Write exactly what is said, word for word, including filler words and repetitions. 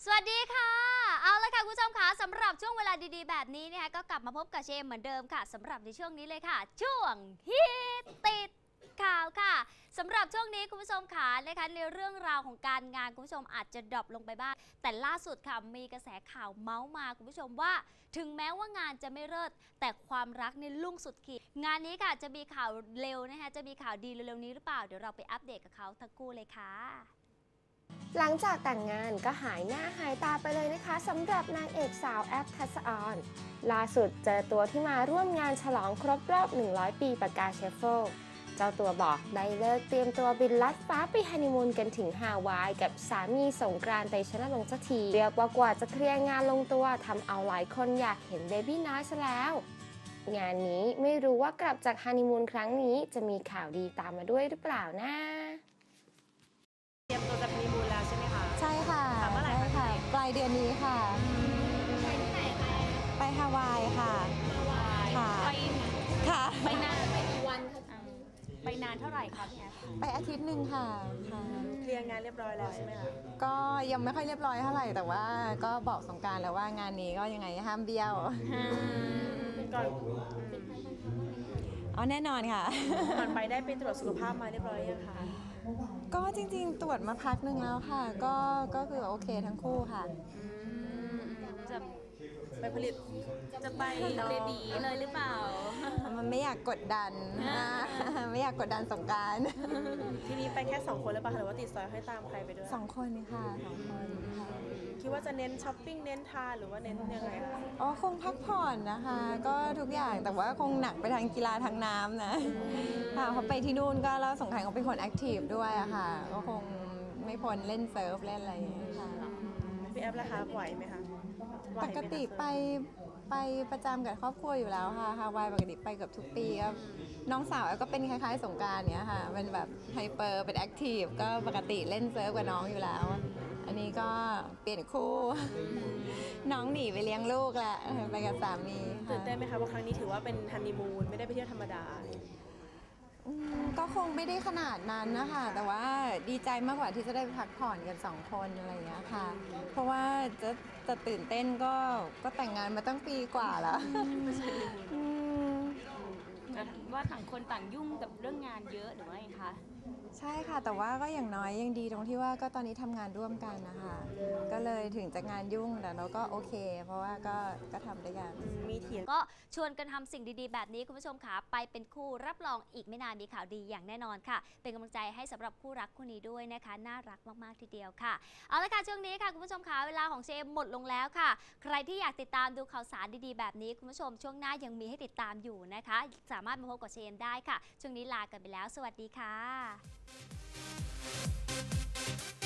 สวัสดีค่ะเอาละค่ะคุณผู้ชมคะสำหรับช่วงเวลาดีๆแบบนี้นะคะก็กลับมาพบกับเชมเหมือนเดิมค่ะสำหรับในช่วงนี้เลยค่ะช่วงฮิตติดข่าวค่ะสำหรับช่วงนี้คุณผู้ชมค่ะนะคะในเรื่องราวของการงานคุณผู้ชมอาจจะดรอปลงไปบ้างแต่ล่าสุดค่ะมีกระแสข่าวเมาส์มาคุณผู้ชมว่าถึงแม้ว่างานจะไม่เลิศแต่ความรักในลุ่งสุดขีดงานนี้ค่ะจะมีข่าวเร็วนะคะจะมีข่าวดีเร็วๆนี้หรือเปล่าเดี๋ยวเราไปอัปเดตกับเขาทั้งคู่เลยค่ะหลังจากแต่งงานก็หายหน้าหายตาไปเลยนะคะสำหรับนางเอกสาวแอปทัศออนล่าสุดเจอตัวที่มาร่วมงานฉลองครบรอบหนึ่งร้อยปีปากกาเชฟโฟเจ้าตัวบอกได้เลิกเตรียมตัวบินลัดฟ้าไปฮันนีมูนกันถึงฮาวายกับสามีสงกรานต์เตชะนรงค์สักทีเรียกว่ากว่าจะเคลียร์งานลงตัวทำเอาหลายคนอยากเห็นเบบี้น้อยซะแล้วงานนี้ไม่รู้ว่ากลับจากฮันนีมูนครั้งนี้จะมีข่าวดีตามมาด้วยหรือเปล่านะเตรียมตัวจะมีมูลแล้วใช่ไหมคะใช่ค่ะค่ะเมื่อไหร่คะใช่ค่ะปลายเดือนนี้ค่ะไปที่ไหนคะไปฮาวายค่ะค่ะไปค่ะไปนานไปกี่วันคะไปนานเท่าไหร่คะพี่แอฟไปอาทิตย์หนึ่งค่ะค่ะเคลียร์งานเรียบร้อยแล้วใช่ไหมคะก็ยังไม่ค่อยเรียบร้อยเท่าไหร่แต่ว่าก็บอกสงกรานต์แล้วว่างานนี้ก็ยังไงห้ามเบี้ยวก่อนอ๋อแน่นอนค่ะก่อนไปได้ไปตรวจสุขภาพมาเรียบร้อยยังคะก็จริงๆ ตรวจมาพักหนึ่งแล้วค่ะ ก็ก็คือโอเคทั้งคู่ค่ะจะไปผลิตจะไปเบบีเลยหรือเปล่ามันไม่อยากกดดัน ไม่อยากกดดันสงกรานต์ที่นี้ไปแค่สองคนหรือเปล่าหรือว่าติดซอยให้ตามใครไปด้วยสองคนค่ะสองคนค่ะคิดว่าจะเน้นช้อปปิ้งเน้นทานหรือว่าเน้นยังไงคะอ๋อคงพักผ่อนนะคะ ก็ทุกอย่างแต่ว่าคงหนักไปทางกีฬาทางน้ำนะค่ะเขาไปที่นู่นก็แล้วสงขลาเขาเป็นคนแอคทีฟด้วยอะค่ะก็คงไม่พ้นเล่นเซิร์ฟเล่นอะไรอย่างเงี้ยค่ะพี่แอฟราคาไหวไหมคะไหวปไหมกคะติไปไปประจำกับครอบครัวอยู่แล้วค่ะฮาวายปกติไปเกือบทุกปีก็น้องสาวก็เป็นคล้ายๆสงกรานต์เนี้ยค่ะเป็นแบบไฮเปอร์เป็นแอคทีฟก็ปกติเล่นเซิร์ฟกับน้องอยู่แล้ว อันนี้ก็เปลี่ยนคู่ น้องหนีไปเลี้ยงลูกแหละไปกับสามีค่ะตื่นเต้นไหมคะว่าครั้งนี้ถือว่าเป็นฮันนีมูนไม่ได้ไปเที่ยวธรรมดาอืมก็คงไม่ได้ขนาดนั้นนะคะแต่ว่าดีใจมากกว่าที่จะได้พักผ่อนกันสองคนอะไรอย่างเงี้ยค่ะ เพราะว่าจะจะตื่นเต้นก็ก็แต่งงานมาตั้งปีกว่าแล้วอืมว่าต่างคนต่างยุ่งกับเรื่องงานเยอะหรือว่าไงคะใช่ค่ะ แต่ว่าก็อย่างน้อยยังดีตรงที่ว่าก็ตอนนี้ทำงานร่วมกันนะคะก็เลยถึงจะงานยุ่งแต่เราก็โอเค เพราะว่าก็ก็ทำด้วยกันมีเถียงก็ชวนกันทำสิ่งดีๆแบบนี้คุณผู้ชมค่ะไปเป็นคู่รับรองอีกไม่นานมีข่าวดีอย่างแน่นอนค่ะเป็นกำลังใจให้สำหรับคู่รักคู่นี้ด้วยนะคะน่ารักมากๆทีเดียวค่ะเอาละค่ะช่วงนี้ค่ะคุณผู้ชมค่ะเวลาของเชมหมดลงแล้วค่ะใครที่อยากติดตามดูข่าวสารดีๆแบบนี้คุณผู้ชมช่วงหน้ายังมีให้ติดตามอยู่นะคะสามารถมาพบกับเชมได้ค่ะช่วงนี้ลากันไปแล้วสวัสดีค่ะ